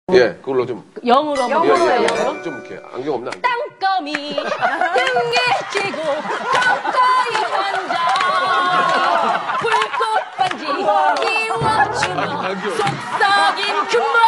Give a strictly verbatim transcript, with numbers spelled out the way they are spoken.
예, 그걸로 좀. 영으로 한번 예, 해볼까요? 예, 영으로? 예. 좀 이렇게 안경 없나? 땅거미 등에 지고 가까이 앉아 불꽃 반지 끼워주며 속삭임 그만